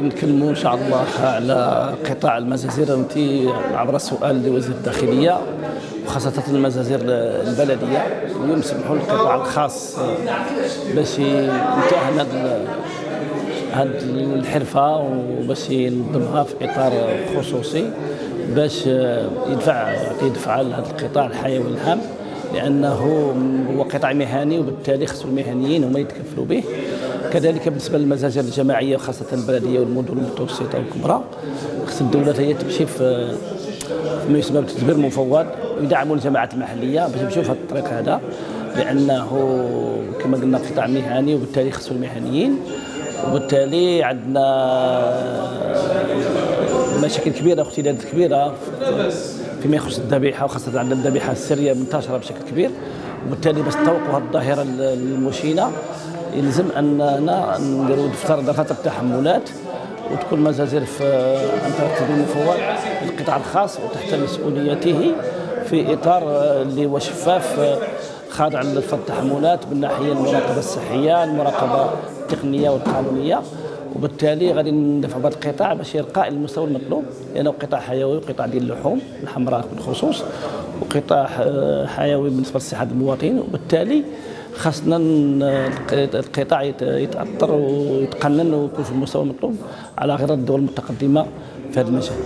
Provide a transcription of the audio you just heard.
نتكلموا ان شاء الله على قطاع المزازير عبر السؤال لوزير الداخليه، وخاصه المزازير البلديه. اليوم سمحوا للقطاع الخاص باش يمتهن هذه الحرفه وباش ينظمها في اطار خصوصي، باش يدفع لهذا القطاع الحيوي الهام، لانه هو قطاع مهني وبالتالي خصو المهنيين هما يتكفلوا به. كذلك بالنسبه للمزاجر الجماعيه وخاصه البلديه والمدن المتوسطه والكبرى، خص الدوله هي تمشي في ما يسمى بتدبير مفوض، ويدعموا الجماعات المحليه باش يمشيو في هذا الطريق هذا، لانه كما قلنا قطاع مهني وبالتالي خصو المهنيين، وبالتالي عندنا مشاكل كبيره واختلالات كبيره فيما يخص الذبيحه، وخاصه عندنا الذبيحه السريه منتشره بشكل كبير. وبالتالي باش نطوقوا هذه الظاهره المشينه يلزم اننا نديروا دفتر التحملات، وتكون مزازير في تدبير مفوض للقطاع الخاص وتحت مسؤوليته في اطار اللي هو شفاف، خاضع لفرض التحملات من ناحيه المراقبه الصحيه، المراقبه التقنيه والقانونيه. وبالتالي غادي ندفعوا بهذا القطاع باش يرقى المستوى المطلوب، لانه قطاع حيوي وقطاع ديال اللحوم الحمراء بالخصوص، وقطاع حيوي بالنسبه لصحه المواطنين. وبالتالي خاصنا القطاع يتاثر ويتقنن ويكون في المستوى المطلوب على غرار الدول المتقدمه في هذا المجال.